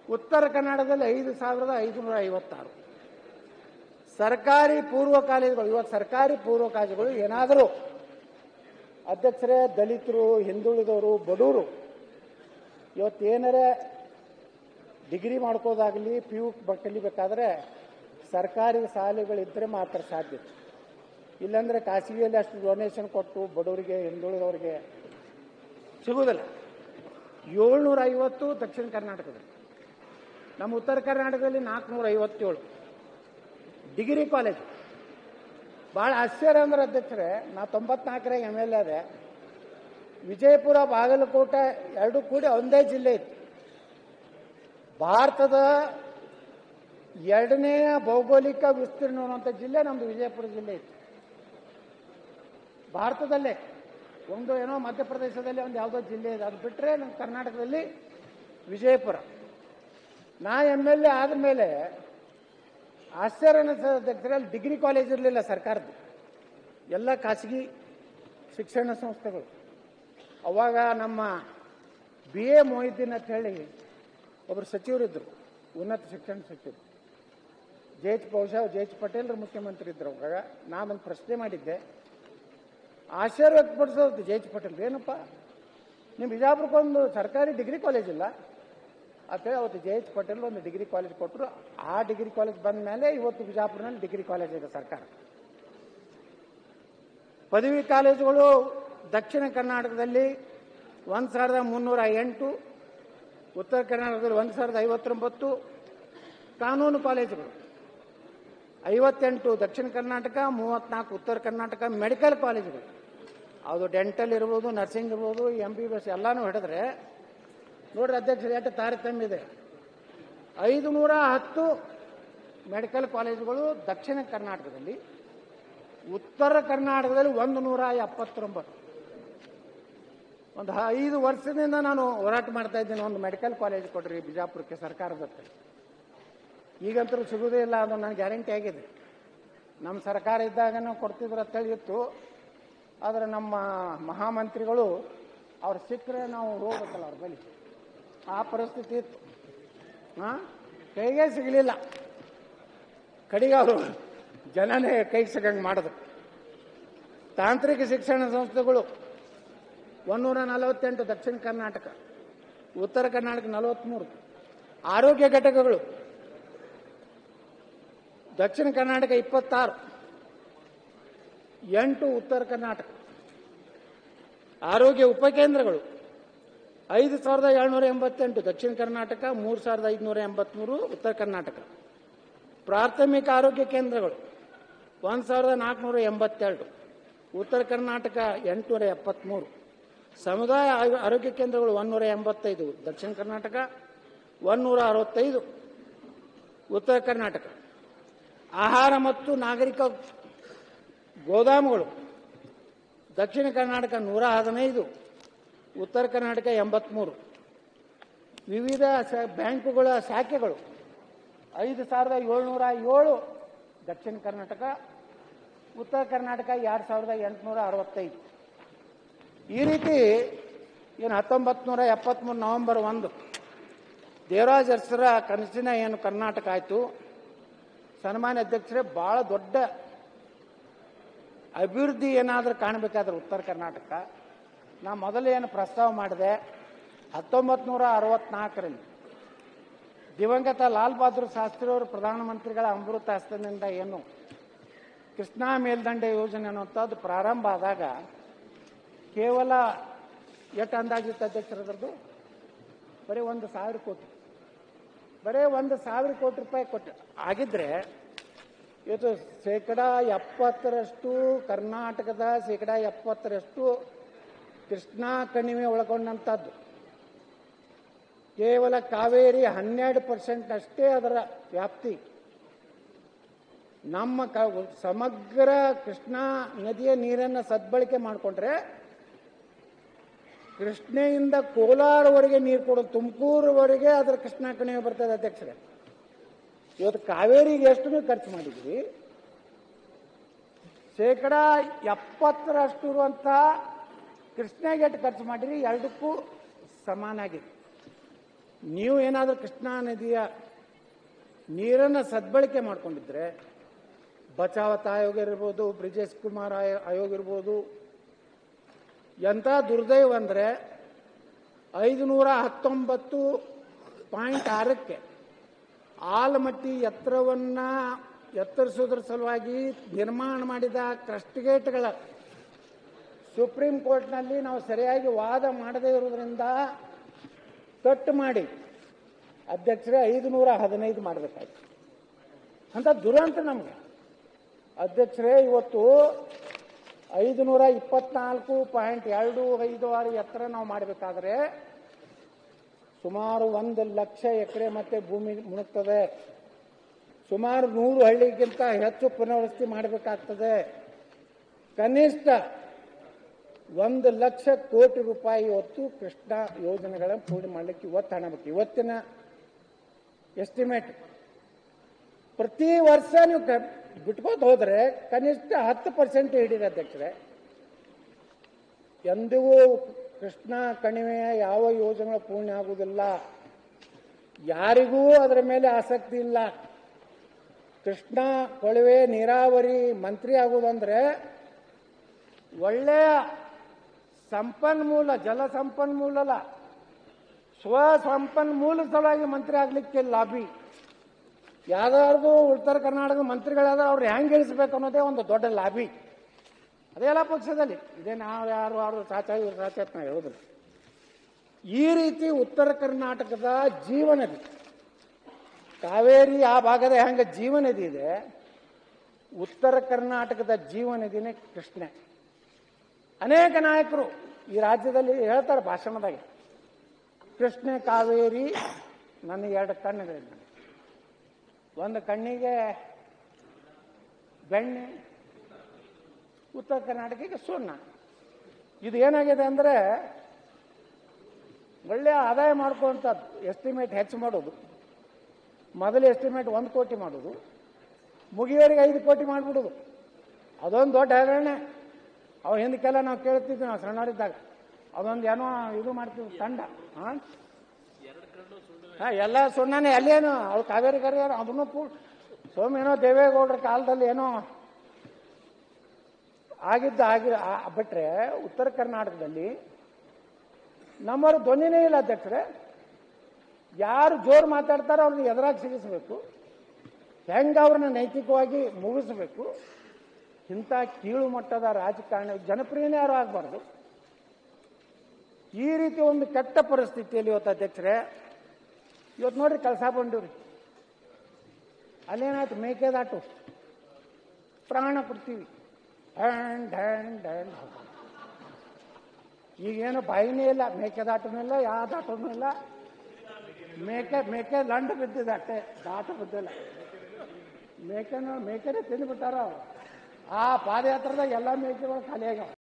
ಉತ್ತರ ಕನ್ನಡದಲ್ಲಿ 5,556 ಸರ್ಕಾರಿ ಪೂರ್ವ ಕಾಲೇಜುಗಳು. ಇವತ್ತು ಸರ್ಕಾರಿ ಪೂರ್ವ ಕಾಲೇಜುಗಳು ಏನಾದರೂ ಅಧ್ಯಕ್ಷರೇ ದಲಿತರು, ಹಿಂದುಳಿದವರು, ಬಡವರು ಇವತ್ತೇನರೇ ಡಿಗ್ರಿ ಮಾಡ್ಕೋದಾಗಲಿ PU ಕಲಿಬೇಕಾದ್ರೆ ಸರ್ಕಾರಿ ಶಾಲೆಗಳಿದ್ದರೆ ಮಾತ್ರ ಸಾಧ್ಯ. ಇಲ್ಲಾಂದರೆ ಖಾಸಗಿಯಲ್ಲಿ ಅಷ್ಟು ಡೊನೇಷನ್ ಕೊಟ್ಟು ಬಡವರಿಗೆ, ಹಿಂದುಳಿದವರಿಗೆ ಸಿಗುವುದಿಲ್ಲ. 750 ದಕ್ಷಿಣ ಕರ್ನಾಟಕದಲ್ಲಿ, ನಮ್ಮ ಉತ್ತರ ಕರ್ನಾಟಕದಲ್ಲಿ 457 ಡಿಗ್ರಿ ಕಾಲೇಜ್. ಭಾಳ ಆಶ್ಚರ್ಯ ಅಂದ್ರೆ ಅಧ್ಯಕ್ಷರೇ, ನಾ 94 MLA ಅದೇ. ವಿಜಯಪುರ, ಬಾಗಲಕೋಟೆ ಎರಡು ಕೂಡಿ ಒಂದೇ ಜಿಲ್ಲೆ ಇತ್ತು. ಭಾರತದ ಎರಡನೆಯ ಭೌಗೋಳಿಕ ವಿಸ್ತೀರ್ಣ ಅನ್ನುವಂಥ ಜಿಲ್ಲೆ ನಮ್ಮದು ವಿಜಯಪುರ ಜಿಲ್ಲೆ ಇತ್ತು. ಭಾರತದಲ್ಲೇ ಒಂದು ಏನೋ ಮಧ್ಯಪ್ರದೇಶದಲ್ಲಿ ಒಂದು ಯಾವುದೋ ಜಿಲ್ಲೆ ಇದೆ, ಅದು ಬಿಟ್ಟರೆ ನಮ್ಮ ಕರ್ನಾಟಕದಲ್ಲಿ ವಿಜಯಪುರ. ನಾ MLA ಆದಮೇಲೆ ಆಶ್ಚರ್ಯ ಅಧ್ಯಕ್ಷರಲ್ಲಿ ಡಿಗ್ರಿ ಕಾಲೇಜ್ ಇರಲಿಲ್ಲ ಸರ್ಕಾರದ್ದು, ಎಲ್ಲ ಖಾಸಗಿ ಶಿಕ್ಷಣ ಸಂಸ್ಥೆಗಳು. ಅವಾಗ ನಮ್ಮ BA ಮೊಹಿದ್ದೀನ್ ಅಂತ ಹೇಳಿ ಒಬ್ಬರು ಸಚಿವರಿದ್ದರು, ಉನ್ನತ ಶಿಕ್ಷಣ ಸಚಿವರು. ಬಹುಶಃ JH ಪಟೇಲ್ರ ಮುಖ್ಯಮಂತ್ರಿ ಇದ್ರು. ಅವಾಗ ನಾನೊಂದು ಪ್ರಶ್ನೆ ಮಾಡಿದ್ದೆ, ಆಶ್ಚರ್ಯ ವ್ಯಕ್ತಪಡಿಸೋದು JH ಪಟೇಲ್, ಏನಪ್ಪ ನಿಮ್ಮ ಬಿಜಾಪುರಕ್ಕೊಂದು ಸರ್ಕಾರಿ ಡಿಗ್ರಿ ಕಾಲೇಜ್ ಇಲ್ಲ ಅಂತೇಳಿ ಅವತ್ತು JH ಪಟೇಲ್ ಒಂದು ಡಿಗ್ರಿ ಕಾಲೇಜ್ ಕೊಟ್ಟರು. ಆ ಡಿಗ್ರಿ ಕಾಲೇಜ್ ಬಂದ ಮೇಲೆ ಇವತ್ತು ಬಿಜಾಪುರನಲ್ಲಿ ಡಿಗ್ರಿ ಕಾಲೇಜ್ ಇದೆ ಸರ್ಕಾರ. ಪದವಿ ಕಾಲೇಜುಗಳು ದಕ್ಷಿಣ ಕರ್ನಾಟಕದಲ್ಲಿ 1,308, ಉತ್ತರ ಕರ್ನಾಟಕದಲ್ಲಿ 1,059. ಕಾನೂನು ಕಾಲೇಜುಗಳು 58 ದಕ್ಷಿಣ ಕರ್ನಾಟಕ, 34 ಉತ್ತರ ಕರ್ನಾಟಕ. ಮೆಡಿಕಲ್ ಕಾಲೇಜುಗಳು ಅದು ಡೆಂಟಲ್ ಇರ್ಬೋದು, ನರ್ಸಿಂಗ್ ಇರ್ಬೋದು, MBBS ಎಲ್ಲಾನು ಹಿಡಿದ್ರೆ ನೋಡ್ರಿ ಅಧ್ಯಕ್ಷರು ಎಷ್ಟು ತಾರತಮ್ಯ ಇದೆ. 510 ಮೆಡಿಕಲ್ ಕಾಲೇಜುಗಳು ದಕ್ಷಿಣ ಕರ್ನಾಟಕದಲ್ಲಿ, ಉತ್ತರ ಕರ್ನಾಟಕದಲ್ಲಿ 179. ಒಂದು 5 ವರ್ಷದಿಂದ ನಾನು ಹೋರಾಟ ಮಾಡ್ತಾ ಇದ್ದೀನಿ, ಒಂದು ಮೆಡಿಕಲ್ ಕಾಲೇಜ್ ಕೊಡ್ರಿ ಬಿಜಾಪುರಕ್ಕೆ ಸರ್ಕಾರದ. ಈಗಂತೂ ಸಿಗುವುದೇ ಇಲ್ಲ, ಅದು ನನಗೆ ಗ್ಯಾರಂಟಿ ಆಗಿದೆ. ನಮ್ಮ ಸರ್ಕಾರ ಇದ್ದಾಗ ನಾವು ಕೊಡ್ತಿದ್ರು ಅಂತೇಳಿ ಇತ್ತು. ಆದರೆ ನಮ್ಮ ಮಹಾಮಂತ್ರಿಗಳು ಅವ್ರು ಸಿಕ್ಕರೆ ನಾವು ಹೋಗ್ಬೇಕಲ್ಲ ಅವ್ರ ಬಳಿ, ಆ ಪರಿಸ್ಥಿತಿ ಇತ್ತು. ಕೈಗೆ ಸಿಗಲಿಲ್ಲ, ಕಡೆಗೆ ಅವರು ಜನನೇ ಕೈಗೆ ಸಿಗಂಗೆ ಮಾಡಿದ್ರು. ತಾಂತ್ರಿಕ ಶಿಕ್ಷಣ ಸಂಸ್ಥೆಗಳು 148 ದಕ್ಷಿಣ ಕರ್ನಾಟಕ, ಉತ್ತರ ಕರ್ನಾಟಕ 43. ಆರೋಗ್ಯ ಘಟಕಗಳು ದಕ್ಷಿಣ ಕರ್ನಾಟಕ 26, 8 ಉತ್ತರ ಕರ್ನಾಟಕ. ಆರೋಗ್ಯ ಉಪಕೇಂದ್ರಗಳು 5,788 ದಕ್ಷಿಣ ಕರ್ನಾಟಕ, 3,583 ಉತ್ತರ ಕರ್ನಾಟಕ. ಪ್ರಾಥಮಿಕ ಆರೋಗ್ಯ ಕೇಂದ್ರಗಳು 1,482 ಉತ್ತರ ಕರ್ನಾಟಕ, 873. ಸಮುದಾಯ ಆರೋಗ್ಯ ಕೇಂದ್ರಗಳು 185 ದಕ್ಷಿಣ ಕರ್ನಾಟಕ, 165 ಉತ್ತರ ಕರ್ನಾಟಕ. ಆಹಾರ ಮತ್ತು ನಾಗರಿಕ ಗೋದಾಮುಗಳು ದಕ್ಷಿಣ ಕರ್ನಾಟಕ 115, ಉತ್ತರ ಕರ್ನಾಟಕ 83. ವಿವಿಧ ಬ್ಯಾಂಕುಗಳ ಶಾಖೆಗಳು 5,707 ದಕ್ಷಿಣ ಕರ್ನಾಟಕ, ಉತ್ತರ ಕರ್ನಾಟಕ 2,865. ಈ ರೀತಿ ಏನು 1973 ನವೆಂಬರ್ 1 ದೇವರಾಜ್ ಅರಸರ ಕನಸಿನ ಏನು ಕರ್ನಾಟಕ ಆಯಿತು. ಸನ್ಮಾನ್ಯ ಅಧ್ಯಕ್ಷರೇ, ಬಹಳ ದೊಡ್ಡ ಅಭಿವೃದ್ಧಿ ಏನಾದರೂ ಕಾಣಬೇಕಾದ್ರೆ ಉತ್ತರ ಕರ್ನಾಟಕ, ನಾ ಮೊದಲು ಏನು ಪ್ರಸ್ತಾವ ಮಾಡಿದೆ 1964ರಲ್ಲಿ ದಿವಂಗತ ಲಾಲ್ ಬಹದ್ದೂರ್ ಶಾಸ್ತ್ರಿ ಅವರು ಪ್ರಧಾನಮಂತ್ರಿಗಳ ಅಮೃತ ಹಸ್ತದಿಂದ ಏನು ಕೃಷ್ಣಾ ಮೇಲ್ದಂಡೆ ಯೋಜನೆ ಅನ್ನುವಂಥದ್ದು ಪ್ರಾರಂಭ ಆದಾಗ ಕೇವಲ ಎಷ್ಟು ಅಂದಾಜಿತ್ತು ಅಧ್ಯಕ್ಷರದ್ದು? ಬರೀ 1,000 ಕೋಟಿ, ಬರೀ 1,000 ಕೋಟಿ ರೂಪಾಯಿ ಕೊಟ್ಟು ಆಗಿದ್ರೆ ಇವತ್ತು 70% ಕರ್ನಾಟಕದ 70% ಕೃಷ್ಣಾ ಕಣಿವೆ ಒಳಗೊಂಡಂಥದ್ದು. ಕೇವಲ ಕಾವೇರಿ 12% ಅಷ್ಟೇ ಅದರ ವ್ಯಾಪ್ತಿ. ನಮ್ಮ ಸಮಗ್ರ ಕೃಷ್ಣಾ ನದಿಯ ನೀರನ್ನು ಸದ್ಬಳಕೆ ಮಾಡಿಕೊಂಡ್ರೆ ಕೃಷ್ಣೆಯಿಂದ ಕೋಲಾರವರೆಗೆ ನೀರು ಕೊಡೋದು, ತುಮಕೂರುವರೆಗೆ ಅದರ ಕೃಷ್ಣಾ ಕಣಿವೆ ಬರ್ತದೆ ಅಧ್ಯಕ್ಷರೇ. ಇವತ್ತು ಕಾವೇರಿಗೆ ಎಷ್ಟು ಖರ್ಚು ಮಾಡಿದ್ವಿ, 70% ಇರುವಂತಹ ಕೃಷ್ಣೆಗೆ ಎಷ್ಟು ಖರ್ಚು ಮಾಡಿರಿ, ಎರಡಕ್ಕೂ ಸಮಾನಾಗಿದೆ. ನೀವು ಏನಾದರೂ ಕೃಷ್ಣಾ ನದಿಯ ನೀರನ್ನು ಸದ್ಬಳಕೆ ಮಾಡ್ಕೊಂಡಿದ್ರೆ ಬಚಾವತ್ ಆಯೋಗ ಇರ್ಬೋದು, ಬ್ರಿಜೇಶ್ ಕುಮಾರ್ ಆಯೋಗ ಇರ್ಬೋದು, ಎಂಥ ದುರ್ದೈವ ಅಂದರೆ 519.6ಕ್ಕೆ ಆಲಮಟ್ಟಿ ಎತ್ತರವನ್ನು ಎತ್ತರಿಸೋದ್ರ ಸಲುವಾಗಿ ನಿರ್ಮಾಣ ಮಾಡಿದ ಕ್ರಸ್ಟ್ ಗೇಟ್ಗಳ ಸುಪ್ರೀಂ ಕೋರ್ಟ್ನಲ್ಲಿ ನಾವು ಸರಿಯಾಗಿ ವಾದ ಮಾಡದೇ ಇರೋದ್ರಿಂದ ಕಟ್ ಮಾಡಿ ಅಧ್ಯಕ್ಷರೇ 515 ಮಾಡಬೇಕಾಯ್ತು. ಅಂತ ದುರಂತ ನಮಗೆ ಅಧ್ಯಕ್ಷರೇ. ಇವತ್ತು 524.256 ಎತ್ತರ ನಾವು ಮಾಡಬೇಕಾದ್ರೆ ಸುಮಾರು 1 ಲಕ್ಷ ಎಕರೆ ಮತ್ತೆ ಭೂಮಿ ಮುಳುಗ್ತದೆ. ಸುಮಾರು 100 ಹಳ್ಳಿಗಿಂತ ಹೆಚ್ಚು ಪುನರ್ವಸತಿ ಮಾಡಬೇಕಾಗ್ತದೆ. ಕನಿಷ್ಠ 1 ಲಕ್ಷ ಕೋಟಿ ರೂಪಾಯಿ ಇವತ್ತು ಕೃಷ್ಣಾ ಯೋಜನೆಗಳನ್ನು ಪೂರ್ಣ ಮಾಡಲಿಕ್ಕೆ ಇವತ್ತು ಹಣ ಬೇಕು. ಇವತ್ತಿನ ಎಸ್ಟಿಮೇಟ್ ಪ್ರತಿ ವರ್ಷ ನೀವು ಬಿಟ್ಕೋತ ಹೋದ್ರೆ ಕನಿಷ್ಠ 10% ಹಿಡಿದೆ ಅಧ್ಯಕ್ಷರೇ. ಎಂದಿಗೂ ಕೃಷ್ಣಾ ಕಣಿವೆಯ ಯಾವ ಯೋಜನೆ ಪೂರ್ಣ ಆಗುವುದಿಲ್ಲ. ಯಾರಿಗೂ ಅದರ ಮೇಲೆ ಆಸಕ್ತಿ ಇಲ್ಲ. ಕೃಷ್ಣಾ ಕೊಳವೆ ನೀರಾವರಿ ಮಂತ್ರಿ ಆಗುವುದಂದ್ರೆ ಒಳ್ಳೆಯ ಸಂಪನ್ಮೂಲ, ಜಲ ಸಂಪನ್ಮೂಲ ಅಲ್ಲ, ಸ್ವ ಸಂಪನ್ಮೂಲ ಸಲುವಾಗಿ ಮಂತ್ರಿ ಆಗ್ಲಿಕ್ಕೆ ಲಾಬಿ. ಯಾವ್ದಾದ್ರು ಉತ್ತರ ಕರ್ನಾಟಕದ ಮಂತ್ರಿಗಳಾದ್ರೆ ಅವ್ರು ಹೆಂಗೆ ಇಳಿಸ್ಬೇಕು ಅನ್ನೋದೇ ಒಂದು ದೊಡ್ಡ ಲಾಬಿ. ಅದೆಲ್ಲ ಪಕ್ಷದಲ್ಲಿ ಇದೇ. ನಾವು ಯಾರು ಸಾಚ ಇವ್ರು ಸಾಚ ಅಂತ ನಾವು ಹೇಳೋದಿಲ್ಲ. ಈ ರೀತಿ ಉತ್ತರ ಕರ್ನಾಟಕದ ಜೀವನದಿ ಕಾವೇರಿ ಆ ಭಾಗದ ಹೆಂಗೆ ಜೀವನದಿ ಇದೆ, ಉತ್ತರ ಕರ್ನಾಟಕದ ಜೀವನದಿನೇ ಕೃಷ್ಣೆ. ಅನೇಕ ನಾಯಕರು ಈ ರಾಜ್ಯದಲ್ಲಿ ಹೇಳ್ತಾರೆ ಭಾಷಣದಾಗ, ಕೃಷ್ಣೆ ಕಾವೇರಿ ನನಗೆ 2 ಕಣ್ಣುಗಳಿಲ್ಲ, ಒಂದು ಕಣ್ಣಿಗೆ ಬೆಣ್ಣೆ, ಉತ್ತರ ಕರ್ನಾಟಕಕ್ಕೆ ಸುಣ್ಣ. ಇದು ಏನಾಗಿದೆ ಅಂದರೆ ಒಳ್ಳೆಯ ಆದಾಯ ಮಾಡ್ಕೊಳ್ಳುವಂಥದ್ದು. ಎಸ್ಟಿಮೇಟ್ ಹೆಚ್ಚು ಮಾಡೋದು, ಮೊದಲು ಎಸ್ಟಿಮೇಟ್ 1 ಕೋಟಿ ಮಾಡೋದು, ಮುಗಿಯೋರಿಗೆ 5 ಕೋಟಿ ಮಾಡಿಬಿಡೋದು. ಅದೊಂದು ದೊಡ್ಡ ಹಗರಣ. ಅವು ಹಿಂದಕ್ಕೆಲ್ಲ ನಾವು ಕೇಳ್ತಿದ್ವಿ, ನಾವು ಸಣ್ಣವರಿದ್ದಾಗ. ಅದೊಂದು ಏನೋ ಇದು ಮಾಡ್ತೀವಿ ತಂಡ. ಹಾಂ ಎಲ್ಲ ಸುಣ್ಣನೇ. ಅಲ್ಲೇನು ಅವ್ರು ಕಾವೇರಿ ಕರಿಯಾರು ಅದನ್ನು ಸೋಮೇನೋ ದೇವೇಗೌಡರ ಕಾಲದಲ್ಲಿ ಏನೋ ಬಿಟ್ರೆ ಉತ್ತರ ಕರ್ನಾಟಕದಲ್ಲಿ ನಮ್ಮವ್ರ ಧ್ವನಿನೇ ಇಲ್ಲ ಅಧ್ಯಕ್ಷರೇ. ಯಾರು ಜೋರು ಮಾತಾಡ್ತಾರೋ ಅವ್ರನ್ನ ಎದುರಾಗಿ ಸಿಗಿಸ್ಬೇಕು, ಹೆಂಗೆ ಅವ್ರನ್ನ ನೈತಿಕವಾಗಿ ಮುಗಿಸ್ಬೇಕು. ಇಂಥ ಕೀಳು ಮಟ್ಟದ ರಾಜಕಾರಣ ಜನಪ್ರಿಯನೇ ಯಾರು ಆಗಬಾರ್ದು. ಈ ರೀತಿ ಒಂದು ಕೆಟ್ಟ ಪರಿಸ್ಥಿತಿಯಲ್ಲಿ ಇವತ್ತು ಅಧ್ಯಕ್ಷರೇ, ಇವತ್ತು ನೋಡ್ರಿ ಕಳಸಾ ಬಂದಿವ್ರಿ, ಅಲ್ಲೇನಾಯ್ತು ಮೇಕೆದಾಟು ಪ್ರಾಣ ಕೊಡ್ತೀವಿ, ಈಗೇನು ಬಾಯಿನೇ ಇಲ್ಲ, ಮೇಕೆದಾಟನೂ ಇಲ್ಲ, ಯಾವ ದಾಟನೂ ಇಲ್ಲ. ಮೇಕೆ ಲಂಡ ಬಿದ್ದಿದೆ ಅಷ್ಟೇ, ದಾಟ ಬಿದ್ದಿಲ್ಲ. ಮೇಕೆನೇ ತಿಂದುಬಿಟ್ಟಾರ ಅವರು. ಆ ಪಾದಯಾತ್ರದಾಗ ಎಲ್ಲ ಮೇಕೆಗಳು ಖಾಲಿ ಆಗ್ಯಾವ.